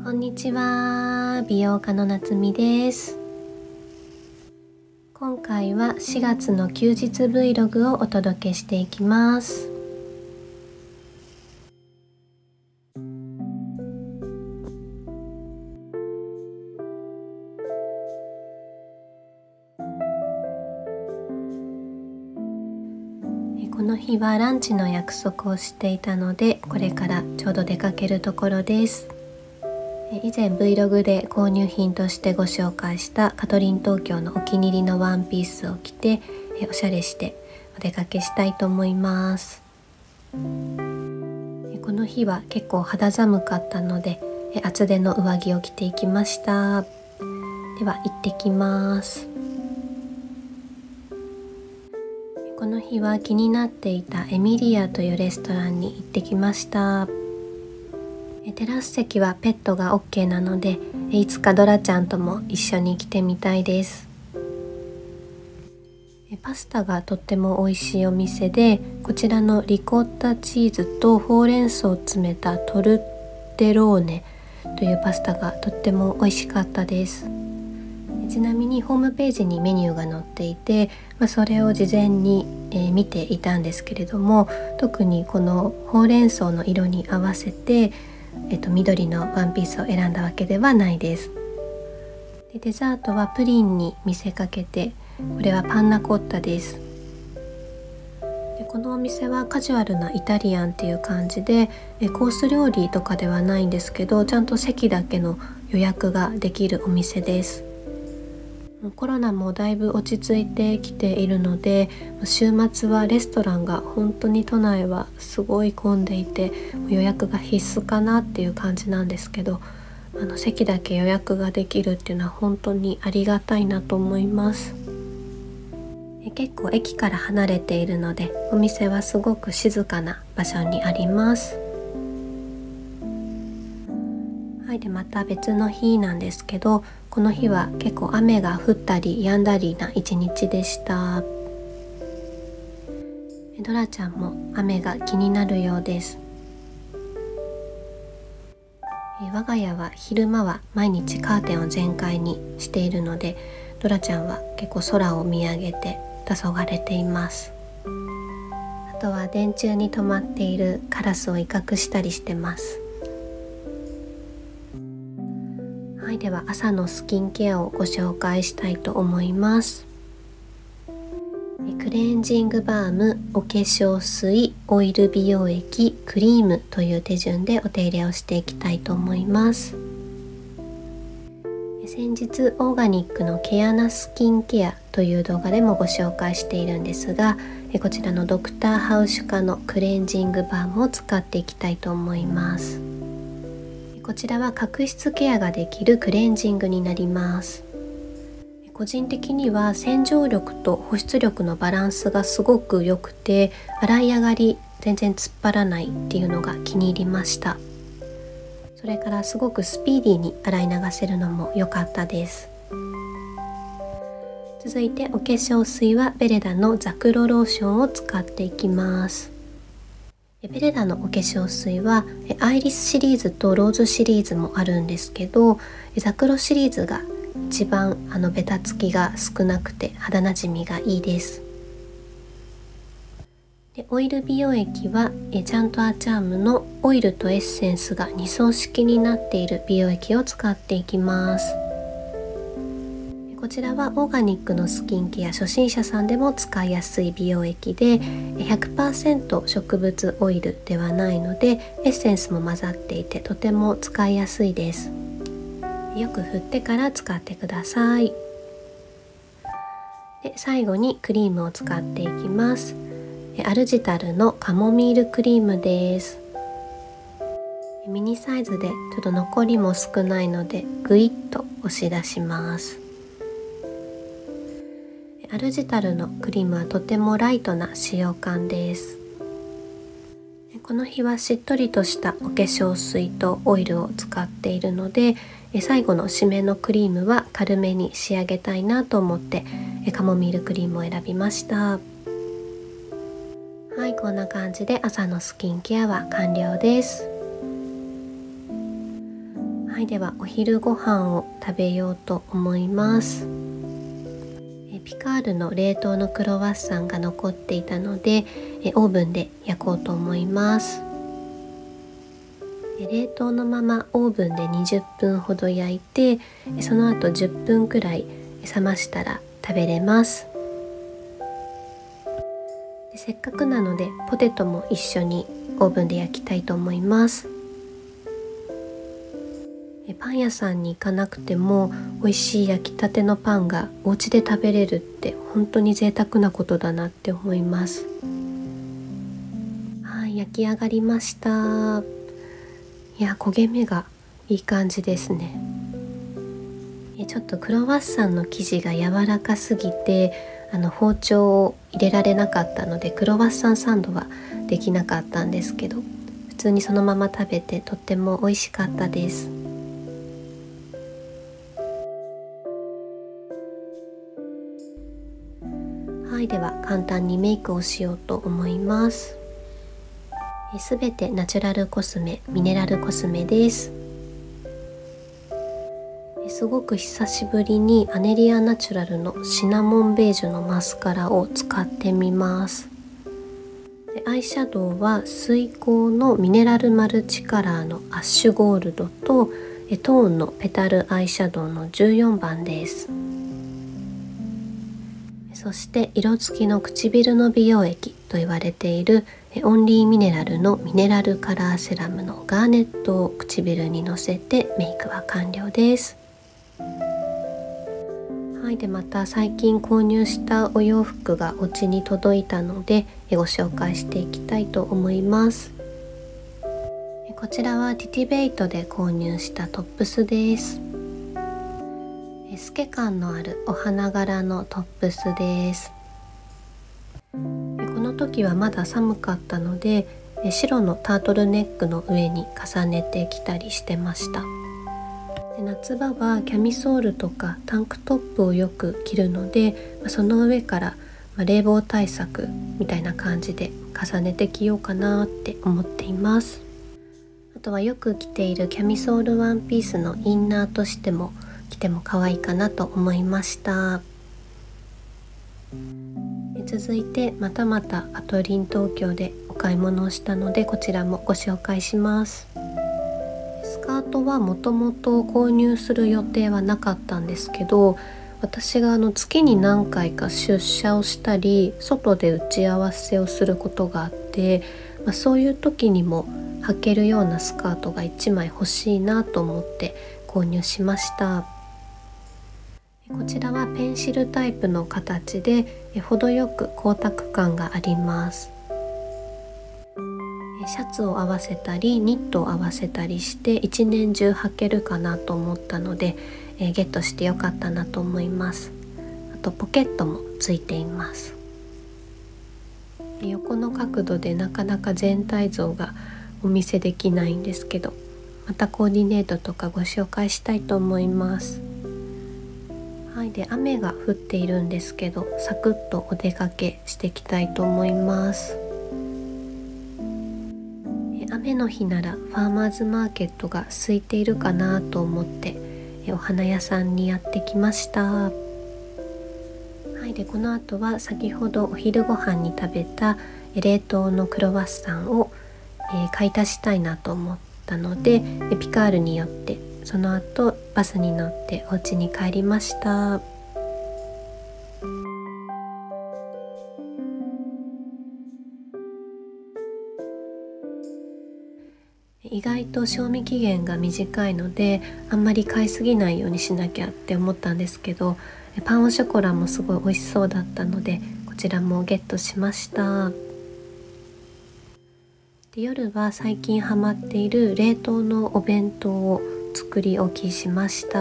こんにちは、美容家のなつみです。今回は4月の休日 Vlog をお届けしていきます。この日はランチの約束をしていたので、これからちょうど出かけるところです。以前 Vlog で購入品としてご紹介したカトリン東京のお気に入りのワンピースを着ておしゃれしてお出かけしたいと思います。この日は結構肌寒かったので厚手の上着を着ていきました。では行ってきます。この日は気になっていたエミリアというレストランに行ってきました。テラス席はペットが OK なので、いつかドラちゃんとも一緒に来てみたいです。パスタがとっても美味しいお店で、こちらのリコッタチーズとほうれん草を詰めたトルテローネというパスタがとっても美味しかったです。ちなみにホームページにメニューが載っていて、それを事前に、見ていたんですけれども、特にこのほうれん草の色に合わせて、緑のワンピースを選んだわけではないです。でデザートはプリンに見せかけて、これはパンナコッタです。でこのお店はカジュアルなイタリアンっていう感じで、コース料理とかではないんですけど、ちゃんと席だけの予約ができるお店です。コロナもだいぶ落ち着いてきているので、週末はレストランが本当に都内はすごい混んでいて、予約が必須かなっていう感じなんですけど、席だけ予約ができるっていうのは本当にありがたいなと思います。結構駅から離れているので、お店はすごく静かな場所にあります。でまた別の日なんですけど、この日は結構雨が降ったり止んだりな一日でした。ドラちゃんも雨が気になるようです。我が家は昼間は毎日カーテンを全開にしているので、ドラちゃんは結構空を見上げて黄昏れています。あとは電柱に止まっているカラスを威嚇したりしてます。では朝のスキンケアをご紹介したいと思います。クレンジングバーム、お化粧水、オイル美容液、クリームという手順でお手入れをしていきたいと思います。先日オーガニックの毛穴スキンケアという動画でもご紹介しているんですが、こちらのドクターハウシュカのクレンジングバームを使っていきたいと思います。こちらは角質ケアができるクレンジングになります。個人的には洗浄力と保湿力のバランスがすごく良くて、洗い上がり全然突っ張らないっていうのが気に入りました。それからすごくスピーディーに洗い流せるのも良かったです。続いてお化粧水はベレダのザクロローションを使っていきます。ベレダのお化粧水はアイリスシリーズとローズシリーズもあるんですけど、ザクロシリーズが一番ベタつきが少なくて肌なじみがいいです。でオイル美容液はチャントアチャームのオイルとエッセンスが2層式になっている美容液を使っていきます。こちらはオーガニックのスキンケア初心者さんでも使いやすい美容液で 100% 植物オイルではないので、エッセンスも混ざっていてとても使いやすいです。よく振ってから使ってください。で最後にクリームを使っていきます。アルジタルのカモミールクリームです。ミニサイズでちょっと残りも少ないのでグイッと押し出します。アルジタルのクリームはとてもライトな使用感です。この日はしっとりとしたお化粧水とオイルを使っているので、最後の締めのクリームは軽めに仕上げたいなと思ってカモミールクリームを選びました。こんな感じで朝のスキンケアは完了です。 はい、ではお昼ご飯を食べようと思います。ピカールの冷凍のクロワッサンが残っていたのでオーブンで焼こうと思います。冷凍のままオーブンで20分ほど焼いて、その後10分くらい冷ましたら食べれます。せっかくなのでポテトも一緒にオーブンで焼きたいと思います。パン屋さんに行かなくても美味しい焼きたてのパンがお家で食べれるって本当に贅沢なことだなって思います。はい、焼き上がりました。いや、焦げ目がいい感じですね。ちょっとクロワッサンの生地が柔らかすぎて包丁を入れられなかったのでクロワッサンサンドはできなかったんですけど、普通にそのまま食べてとっても美味しかったです。はい、では簡単にメイクをしようと思います。すべてナチュラルコスメ、ミネラルコスメです。すごく久しぶりにアネリアナチュラルのシナモンベージュのマスカラを使ってみます。アイシャドウは水光のミネラルマルチカラーのアッシュゴールドとトーンのペタルアイシャドウの14番です。そして色付きの唇の美容液と言われているオンリーミネラルのミネラルカラーセラムのガーネットを唇にのせてメイクは完了です。はい、でまた最近購入したお洋服がお家に届いたのでご紹介していきたいと思います。こちらはティティベイトで購入したトップスです。透け感のあるお花柄のトップスです。この時はまだ寒かったので白のタートルネックの上に重ねてきたりしてました。夏場はキャミソールとかタンクトップをよく着るのでその上から冷房対策みたいな感じで重ねて着ようかなって思っています。あとはよく着ているキャミソールワンピースのインナーとしても着ても可愛いかなと思いました。続いてまたまたアトリン東京でお買い物をしたのでこちらもご紹介します。スカートはもともと購入する予定はなかったんですけど、私が月に何回か出社をしたり外で打ち合わせをすることがあって、そういう時にも履けるようなスカートが1枚欲しいなと思って購入しました。こちらはペンシルタイプの形で程よく光沢感があります。シャツを合わせたりニットを合わせたりして一年中履けるかなと思ったのでゲットしてよかったなと思います。あとポケットもついています。横の角度でなかなか全体像がお見せできないんですけど、またコーディネートとかご紹介したいと思います。はい、で雨が降っているんですけどサクッとお出かけしていきたいと思います。雨の日ならファーマーズマーケットが空いているかなと思ってお花屋さんにやってきました。はい、でこの後は先ほどお昼ご飯に食べた冷凍のクロワッサンを買い足したいなと思ったのでピカールに寄ってその後バスに乗ってお家に帰りました。意外と賞味期限が短いのであんまり買いすぎないようにしなきゃって思ったんですけど、パンオショコラもすごい美味しそうだったのでこちらもゲットしました。で夜は最近ハマっている冷凍のお弁当を作り置きしました。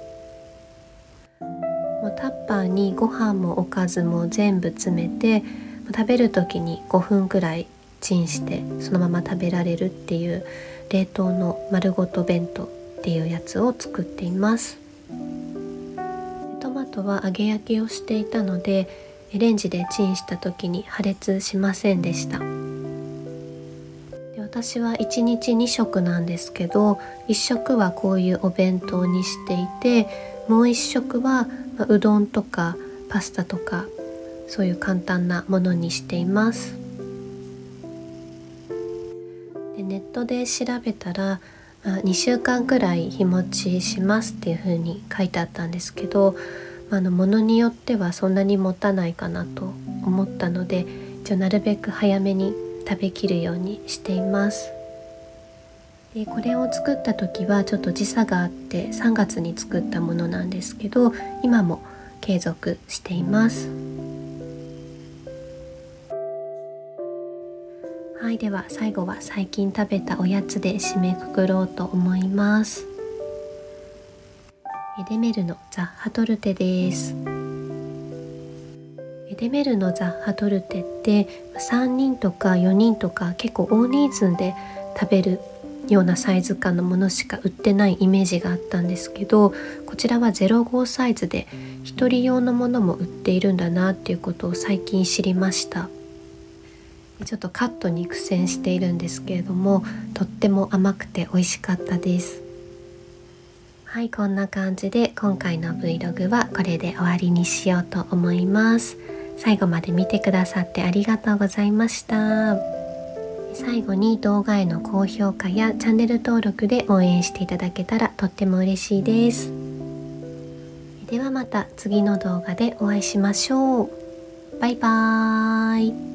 タッパーにご飯もおかずも全部詰めて食べる時に5分くらいチンしてそのまま食べられるっていう冷凍の丸ごと弁当っていうやつを作っています。トマトは揚げ焼きをしていたのでレンジでチンした時に破裂しませんでした。で私は1日2食なんですけど、1食はこういうお弁当にしていて、もう1食はうどんとかパスタとかそういう簡単なものにしています。でネットで調べたら、2週間くらい日持ちしますっていう風に書いてあったんですけど、物によってはそんなに持たないかなと思ったので、なるべく早めに食べきるようにしています。でこれを作った時はちょっと時差があって3月に作ったものなんですけど、今も継続しています。はい、では最後は最近食べたおやつで締めくくろうと思います。エデメルのザッハトルテです。エデメルのザッハトルテって3人とか4人とか結構大人数で食べるようなサイズ感のものしか売ってないイメージがあったんですけど、こちらは05サイズで1人用のものも売っているんだなっていうことを最近知りました。ちょっとカットに苦戦しているんですけれども、とっても甘くて美味しかったです。はい、こんな感じで今回の Vlog はこれで終わりにしようと思います。最後まで見てくださってありがとうございました。最後に動画への高評価やチャンネル登録で応援していただけたらとっても嬉しいです。ではまた次の動画でお会いしましょう。バイバーイ。